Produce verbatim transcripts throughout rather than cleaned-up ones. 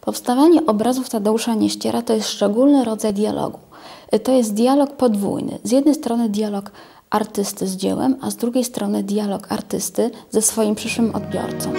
Powstawanie obrazów Tadeusza Nieściera to jest szczególny rodzaj dialogu. To jest dialog podwójny. Z jednej strony dialog artysty z dziełem, a z drugiej strony dialog artysty ze swoim przyszłym odbiorcą.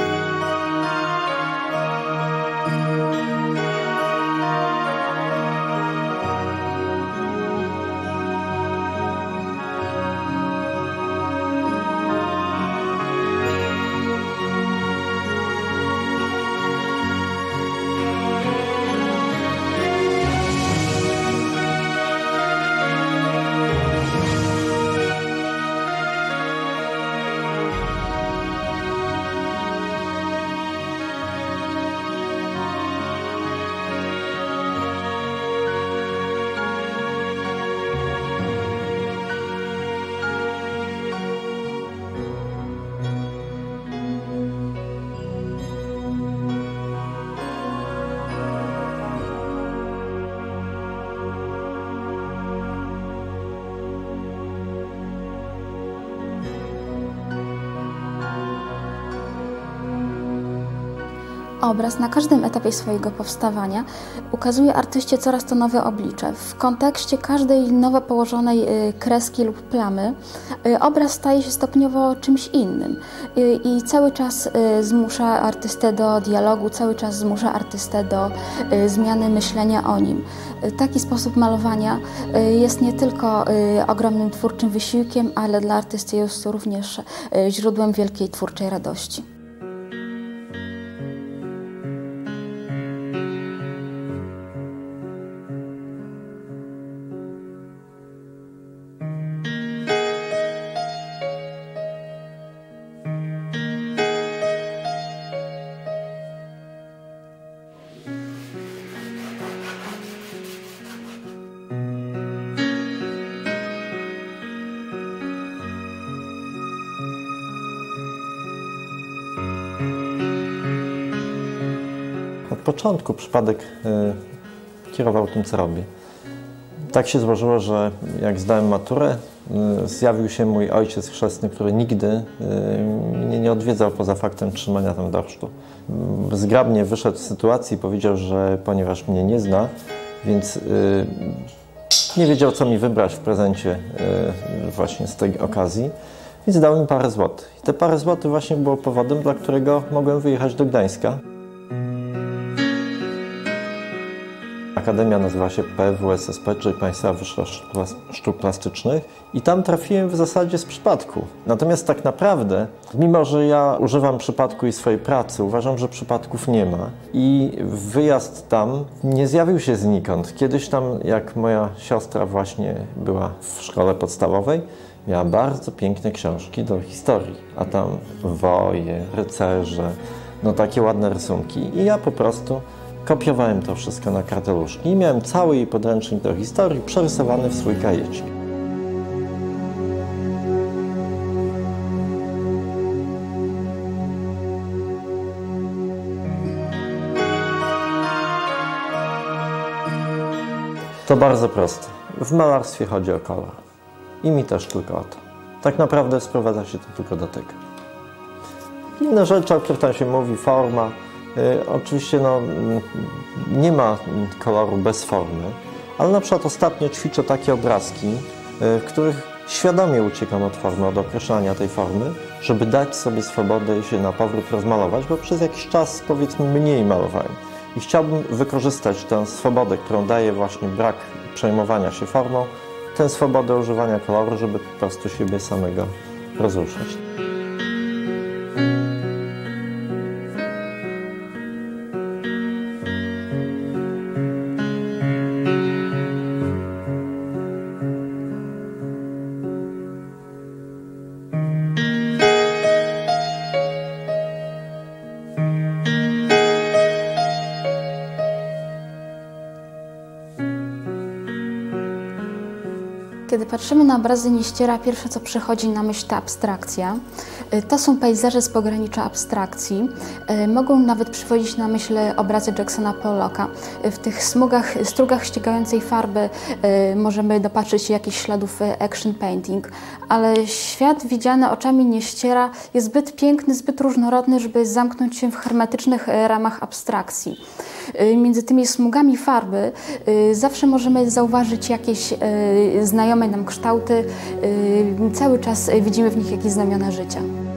Obraz na każdym etapie swojego powstawania ukazuje artyście coraz to nowe oblicze. W kontekście każdej nowo położonej kreski lub plamy obraz staje się stopniowo czymś innym i cały czas zmusza artystę do dialogu, cały czas zmusza artystę do zmiany myślenia o nim. Taki sposób malowania jest nie tylko ogromnym twórczym wysiłkiem, ale dla artysty jest to również źródłem wielkiej twórczej radości. Od początku przypadek y, kierował tym, co robię. Tak się złożyło, że jak zdałem maturę, y, zjawił się mój ojciec chrzestny, który nigdy y, mnie nie odwiedzał poza faktem trzymania tam dorsztu. Y, zgrabnie wyszedł z sytuacji i powiedział, że ponieważ mnie nie zna, więc y, nie wiedział, co mi wybrać w prezencie y, właśnie z tej okazji, więc dał mi parę złotych. I te parę złotych właśnie było powodem, dla którego mogłem wyjechać do Gdańska. Akademia nazywa się P W S S P, czyli Państwowa Wyższa Sztuk Plastycznych, i tam trafiłem w zasadzie z przypadku. Natomiast tak naprawdę, mimo że ja używam przypadku i swojej pracy, uważam, że przypadków nie ma. I wyjazd tam nie zjawił się znikąd. Kiedyś tam, jak moja siostra właśnie była w szkole podstawowej, miała bardzo piękne książki do historii, a tam woje, rycerze, no takie ładne rysunki. I ja po prostu kopiowałem to wszystko na karteluszki i miałem cały jej podręcznik do historii przerysowany w swój kajecik. To bardzo proste. W malarstwie chodzi o kolor. I mi też tylko o to. Tak naprawdę sprowadza się to tylko do tego. Inne rzeczy, o których tam się mówi, forma. Y, oczywiście no, nie ma koloru bez formy, ale na przykład ostatnio ćwiczę takie obrazki, y, w których świadomie uciekam od formy, od określania tej formy, żeby dać sobie swobodę i się na powrót rozmalować, bo przez jakiś czas, powiedzmy, mniej malowałem. I chciałbym wykorzystać tę swobodę, którą daje właśnie brak przejmowania się formą, tę swobodę używania koloru, żeby po prostu siebie samego rozruszać. Kiedy patrzymy na obrazy Nieściera, pierwsze co przychodzi na myśl to abstrakcja. To są pejzaże z pogranicza abstrakcji. Mogą nawet przywodzić na myśl obrazy Jacksona Pollocka. W tych smugach, strugach ścigającej farby możemy dopatrzyć się jakichś śladów action painting, ale świat widziany oczami Nieściera jest zbyt piękny, zbyt różnorodny, żeby zamknąć się w hermetycznych ramach abstrakcji. między tymi smugami farby zawsze możemy zauważyć jakieś znajome nam kształty. Cały czas widzimy w nich jakieś znamiona życia.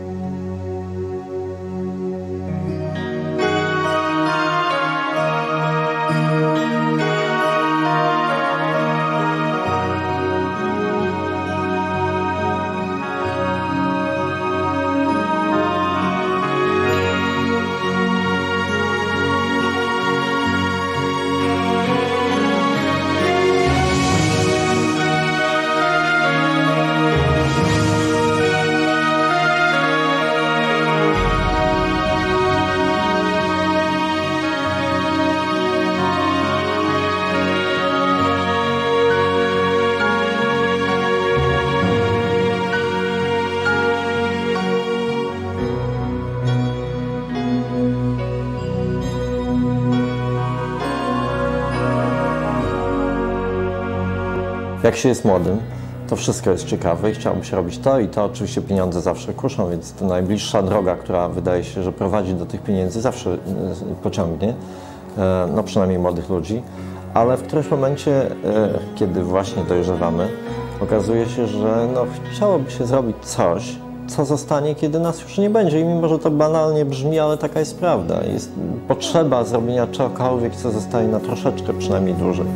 Jak się jest młodym, to wszystko jest ciekawe i chciałoby się robić to i to. Oczywiście pieniądze zawsze kuszą, więc to najbliższa droga, która wydaje się, że prowadzi do tych pieniędzy, zawsze pociągnie, no przynajmniej młodych ludzi. Ale w którymś momencie, kiedy właśnie dojrzewamy, okazuje się, że no, chciałoby się zrobić coś, co zostanie, kiedy nas już nie będzie. I mimo, że to banalnie brzmi, ale taka jest prawda. Jest potrzeba zrobienia czegokolwiek, co zostaje na troszeczkę przynajmniej dłużej.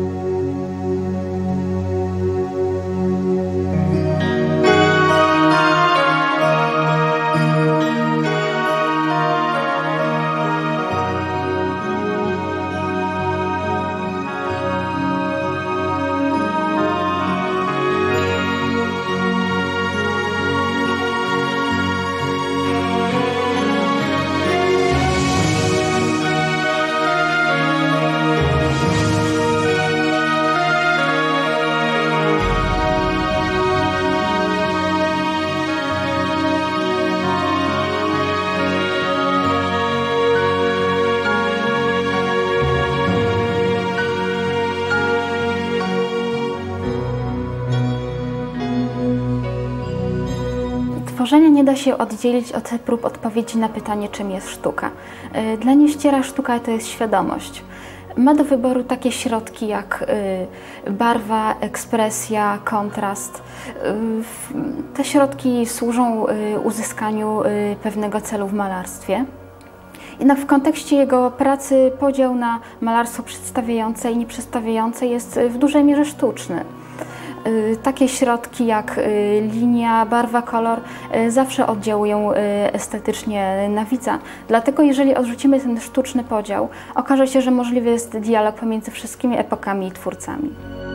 Tworzenie nie da się oddzielić od prób odpowiedzi na pytanie, czym jest sztuka. Dla Nieściera sztuka to jest świadomość. Ma do wyboru takie środki jak barwa, ekspresja, kontrast. Te środki służą uzyskaniu pewnego celu w malarstwie. Jednak w kontekście jego pracy podział na malarstwo przedstawiające i nieprzedstawiające jest w dużej mierze sztuczny. Takie środki jak linia, barwa, kolor zawsze oddziałują estetycznie na widza. Dlatego jeżeli odrzucimy ten sztuczny podział, okaże się, że możliwy jest dialog pomiędzy wszystkimi epokami i twórcami.